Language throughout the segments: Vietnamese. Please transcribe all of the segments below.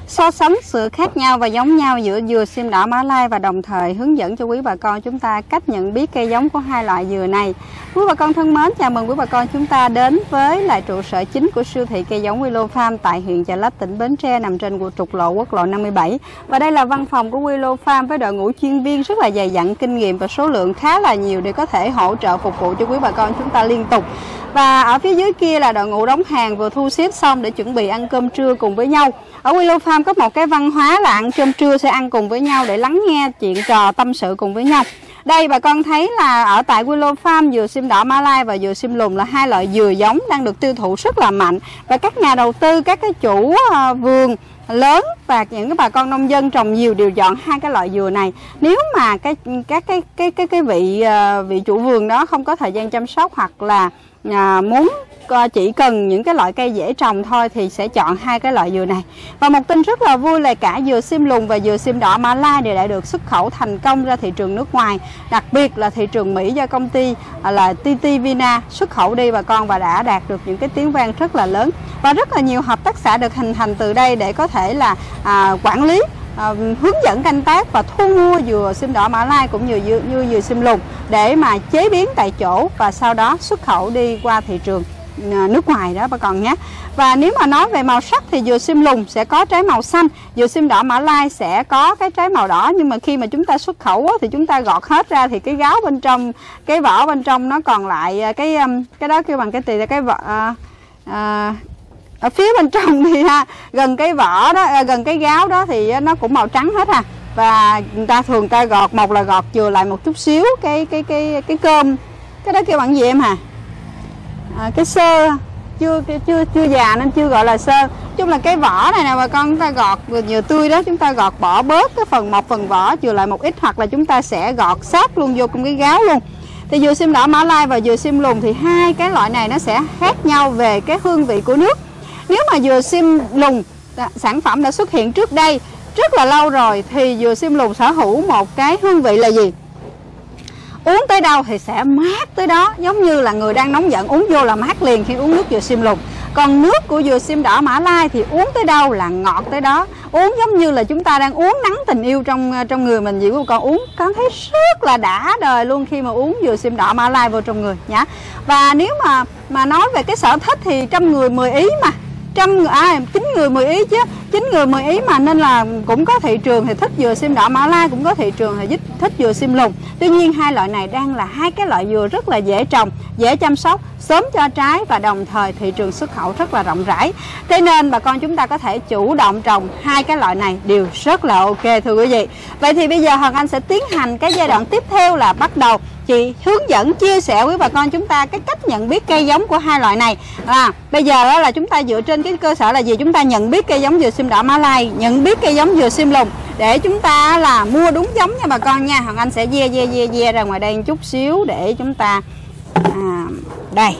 so sánh sự khác nhau và giống nhau giữa dừa sim đỏ Mã Lai và đồng thời hướng dẫn cho quý bà con chúng ta cách nhận biết cây giống của hai loại dừa này. Quý bà con thân mến, chào mừng quý bà con chúng ta đến với lại trụ sở chính của siêu thị cây giống Willow Farm tại huyện Chợ Lách, tỉnh Bến Tre, nằm trên trục lộ quốc lộ 57. Và đây là văn phòng của Willow Farm với đội ngũ chuyên viên rất là dày dặn, kinh nghiệm và số lượng khá là nhiều để có thể hỗ trợ phục vụ cho quý bà con chúng ta liên tục. Và ở phía dưới kia là đội ngũ đóng hàng vừa thu xếp xong để chuẩn bị ăn cơm trưa cùng với nhau. Ở Willow Farm có một cái văn hóa là ăn cơm trưa sẽ ăn cùng với nhau để lắng nghe chuyện trò tâm sự cùng với nhau. Đây bà con thấy là ở tại Willow Farm, dừa sim đỏ Mã Lai và dừa sim lùn là hai loại dừa giống đang được tiêu thụ rất là mạnh. Và các nhà đầu tư, các cái chủ vườn lớn và những cái bà con nông dân trồng nhiều đều chọn hai cái loại dừa này. Nếu mà cái vị chủ vườn đó không có thời gian chăm sóc hoặc là muốn chỉ cần những cái loại cây dễ trồng thôi thì sẽ chọn hai cái loại dừa này. Và một tin rất là vui là cả dừa sim lùn và dừa sim đỏ Mã Lai đều đã được xuất khẩu thành công ra thị trường nước ngoài, đặc biệt là thị trường Mỹ do công ty là TT Vina xuất khẩu đi bà con, và đã đạt được những cái tiếng vang rất là lớn. Và rất là nhiều hợp tác xã được hình thành từ đây để có thể là quản lý, hướng dẫn canh tác và thu mua dừa sim đỏ Mã Lai cũng như dừa sim lùn để mà chế biến tại chỗ và sau đó xuất khẩu đi qua thị trường nước ngoài đó bà con nhé. Và nếu mà nói về màu sắc thì dừa sim lùn sẽ có trái màu xanh, dừa sim đỏ Mã Lai sẽ có cái trái màu đỏ. Nhưng mà khi mà chúng ta xuất khẩu thì chúng ta gọt hết ra thì cái gáo bên trong, cái vỏ bên trong nó còn lại cái đó kêu bằng cái gì là cái vỏ ở phía bên trong thì gần cái vỏ đó, gần cái gáo đó thì nó cũng màu trắng hết Và người ta thường gọt, một là gọt chừa lại một chút xíu cái cơm, cái đó kêu bằng gì em cái sơ chưa già nên chưa gọi là sơ. Chung là cái vỏ này nè bà con, chúng ta gọt vừa tươi đó, chúng ta gọt bỏ bớt cái một phần vỏ chừa lại một ít, hoặc là chúng ta sẽ gọt sát luôn vô trong cái gáo luôn. Thì dừa sim đỏ Mã Lai và dừa sim lùn thì hai cái loại này nó sẽ khác nhau về cái hương vị của nước. Nếu mà dừa sim lùn sản phẩm đã xuất hiện trước đây rất là lâu rồi thì dừa sim lùn sở hữu một cái hương vị là gì? Uống tới đâu thì sẽ mát tới đó, giống như là người đang nóng giận uống vô là mát liền khi uống nước dừa sim lùn. Còn nước của dừa sim đỏ Mã Lai thì uống tới đâu là ngọt tới đó, uống giống như là chúng ta đang uống nắng tình yêu trong người mình vậy. Con uống cảm thấy rất là đã đời luôn khi mà uống dừa sim đỏ Mã Lai vô trong người nhá. Và nếu mà nói về cái sở thích thì 100 người 10 ý mà. 9 người 10 ý chứ, 9 người 10 ý mà, nên là cũng có thị trường thì thích dừa sim đỏ Mã Lai, cũng có thị trường thì thích dừa sim lùn. Tuy nhiên hai loại này đang là hai cái loại dừa rất là dễ trồng, dễ chăm sóc, sớm cho trái và đồng thời thị trường xuất khẩu rất là rộng rãi. Thế nên bà con chúng ta có thể chủ động trồng hai cái loại này đều rất là ok thưa quý vị. Vậy thì bây giờ Hồng Anh sẽ tiến hành cái giai đoạn tiếp theo là bắt đầu chị hướng dẫn chia sẻ với bà con chúng ta cái cách nhận biết cây giống của hai loại này. Bây giờ đó là chúng ta dựa trên cái cơ sở là gì? Chúng ta nhận biết cây giống dừa sim đỏ Mã Lai, nhận biết cây giống dừa sim lùn để chúng ta là mua đúng giống nha bà con nha. Hồng Anh sẽ ve ra ngoài đây một chút xíu để chúng ta đây.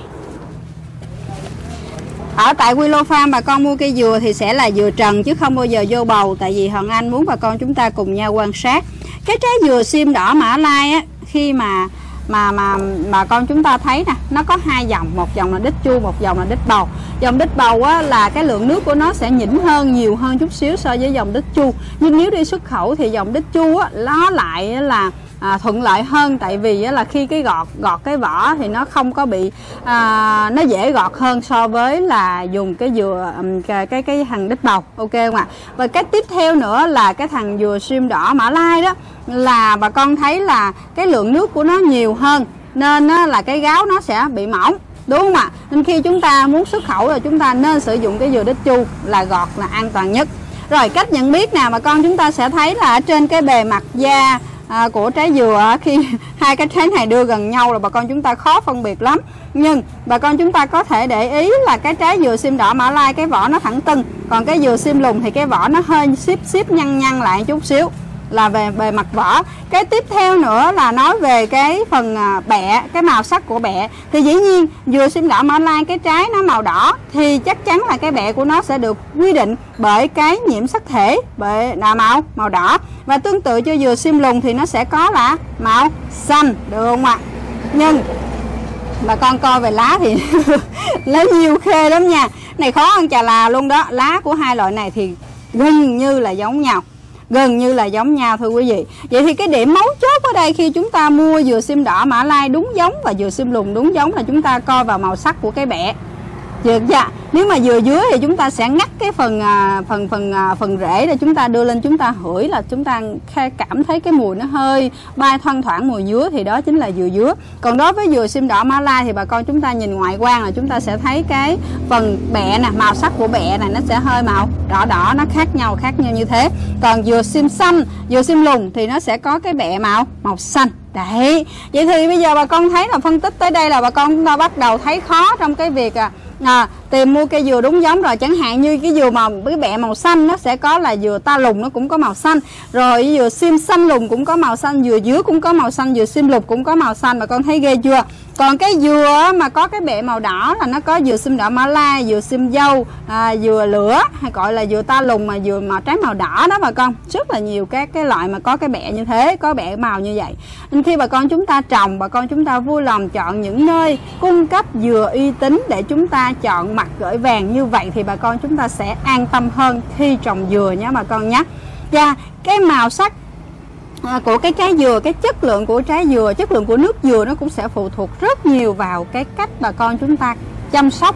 Ở tại Willow Farm bà con mua cây dừa thì sẽ là dừa trần chứ không bao giờ vô bầu, tại vì Hồng Anh muốn bà con chúng ta cùng nhau quan sát cái trái dừa sim đỏ Mã Lai á. Khi mà con chúng ta thấy nè, nó có hai dòng, một dòng là đít chu, một dòng là đít bầu. Dòng đít bầu á, là cái lượng nước của nó sẽ nhỉnh hơn, nhiều hơn chút xíu so với dòng đít chu. Nhưng nếu đi xuất khẩu thì dòng đít chu á, nó lại là thuận lợi hơn, tại vì là khi cái gọt cái vỏ thì nó không có bị nó dễ gọt hơn so với là dùng cái dừa cái thằng đít bầu, ok không ạ? Và cái tiếp theo nữa là cái thằng dừa sim đỏ Mã Lai đó, là bà con thấy là cái lượng nước của nó nhiều hơn nên là cái gáo nó sẽ bị mỏng, đúng không ạ? Nên khi chúng ta muốn xuất khẩu rồi chúng ta nên sử dụng cái dừa đít chu là gọt là an toàn nhất. Rồi cách nhận biết nào bà con chúng ta sẽ thấy là ở trên cái bề mặt da của trái dừa, khi hai cái trái này đưa gần nhau là bà con chúng ta khó phân biệt lắm. Nhưng bà con chúng ta có thể để ý là cái trái dừa sim đỏ Mã Lai cái vỏ nó thẳng tưng, còn cái dừa sim lùn thì cái vỏ nó hơi xíp nhăn lại chút xíu, là về bề mặt vỏ. Cái tiếp theo nữa là nói về cái phần bẹ, cái màu sắc của bẹ. Thì dĩ nhiên dừa sim đỏ Mã Lai cái trái nó màu đỏ thì chắc chắn là cái bẹ của nó sẽ được quy định bởi cái nhiễm sắc thể, bởi là màu đỏ. Và tương tự cho dừa sim lùn thì nó sẽ có là màu xanh, được không ạ? Nhưng bà con coi về lá thì lá nhiều khê lắm nha. Này khó hơn chà là luôn đó. Lá của hai loại này thì gần như là giống nhau. Gần như là giống nhau thưa quý vị. Vậy thì cái điểm mấu chốt ở đây khi chúng ta mua dừa sim đỏ Mã Lai đúng giống và dừa sim lùn đúng giống là chúng ta coi vào màu sắc của cái bẹ. Được chưa? Nếu mà dừa dưới thì chúng ta sẽ ngắt cái phần rễ để chúng ta đưa lên chúng ta hửi, là chúng ta cảm thấy cái mùi nó hơi bay thoang thoảng mùi dứa, thì đó chính là dừa dứa. Còn đối với dừa sim đỏ Mã Lai thì bà con chúng ta nhìn ngoại quan là chúng ta sẽ thấy cái phần bẹ nè, màu sắc của bẹ này nó sẽ hơi màu đỏ đỏ, nó khác nhau như thế. Còn dừa sim xanh, dừa sim lùn thì nó sẽ có cái bẹ màu xanh. Đấy, vậy thì bây giờ bà con thấy là phân tích tới đây là bà con chúng ta bắt đầu thấy khó trong cái việc tìm mua cây dừa đúng giống rồi. Chẳng hạn như cái dừa màu cái bẹ màu xanh nó sẽ có là dừa ta lùn nó cũng có màu xanh, rồi dừa sim xanh lùn cũng có màu xanh, dừa dứa cũng có màu xanh, dừa sim lục cũng có màu xanh. Bà con thấy ghê chưa? Còn cái dừa mà có cái bẹ màu đỏ là nó có dừa sim đỏ Mã Lai, dừa sim dâu, dừa lửa hay gọi là dừa ta lùn mà dừa màu trái màu đỏ đó bà con. Rất là nhiều các cái loại mà có cái bẹ như thế, có bẹ màu như vậy. Nên khi bà con chúng ta trồng, bà con chúng ta vui lòng chọn những nơi cung cấp dừa uy tín để chúng ta chọn mặt gửi vàng như vậy thì bà con chúng ta sẽ an tâm hơn khi trồng dừa nhé bà con nhé. Và cái màu sắc của cái trái dừa, cái chất lượng của trái dừa, chất lượng của nước dừa nó cũng sẽ phụ thuộc rất nhiều vào cái cách bà con chúng ta chăm sóc,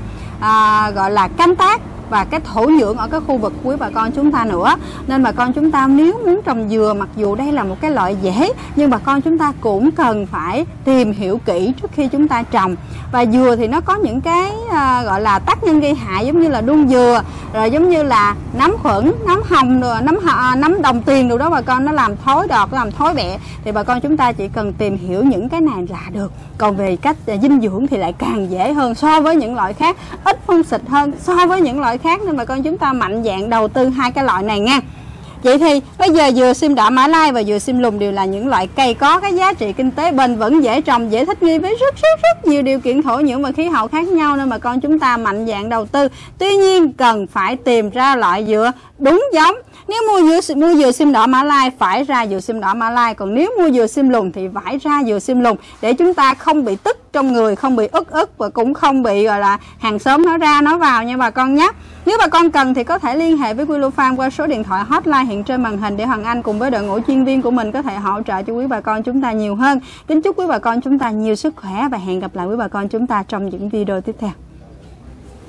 gọi là canh tác và cái thổ nhưỡng ở cái khu vực của bà con chúng ta nữa. Nên bà con chúng ta nếu muốn trồng dừa, mặc dù đây là một cái loại dễ, nhưng bà con chúng ta cũng cần phải tìm hiểu kỹ trước khi chúng ta trồng. Và dừa thì nó có những cái gọi là tác nhân gây hại, giống như là đun dừa, rồi giống như là nấm khuẩn, nấm hồng, rồi nấm đồng tiền đồ đó bà con, nó làm thối đọt, nó làm thối bẹ. Thì bà con chúng ta chỉ cần tìm hiểu những cái này là được. Còn về cách dinh dưỡng thì lại càng dễ hơn so với những loại khác, ít phân xịt hơn so với những loại khác, nên bà con chúng ta mạnh dạn đầu tư hai cái loại này nha. Vậy thì bây giờ dừa sim đỏ Mã Lai và dừa sim lùn đều là những loại cây có cái giá trị kinh tế bền vững, dễ trồng, dễ thích nghi với rất nhiều điều kiện thổ nhưỡng và khí hậu khác nhau, nên bà con chúng ta mạnh dạn đầu tư. Tuy nhiên cần phải tìm ra loại dừa đúng giống. Nếu mua dừa sim đỏ Mã Lai phải ra dừa sim đỏ Mã Lai, còn nếu mua dừa sim lùn thì phải ra dừa sim lùn, để chúng ta không bị tức trong người, không bị ức và cũng không bị gọi là hàng xóm nó ra nó vào nha bà con nhé. Nếu bà con cần thì có thể liên hệ với Quy Lô Farm qua số điện thoại hotline hiện trên màn hình để Hoàng Anh cùng với đội ngũ chuyên viên của mình có thể hỗ trợ cho quý bà con chúng ta nhiều hơn. Kính chúc quý bà con chúng ta nhiều sức khỏe và hẹn gặp lại quý bà con chúng ta trong những video tiếp theo.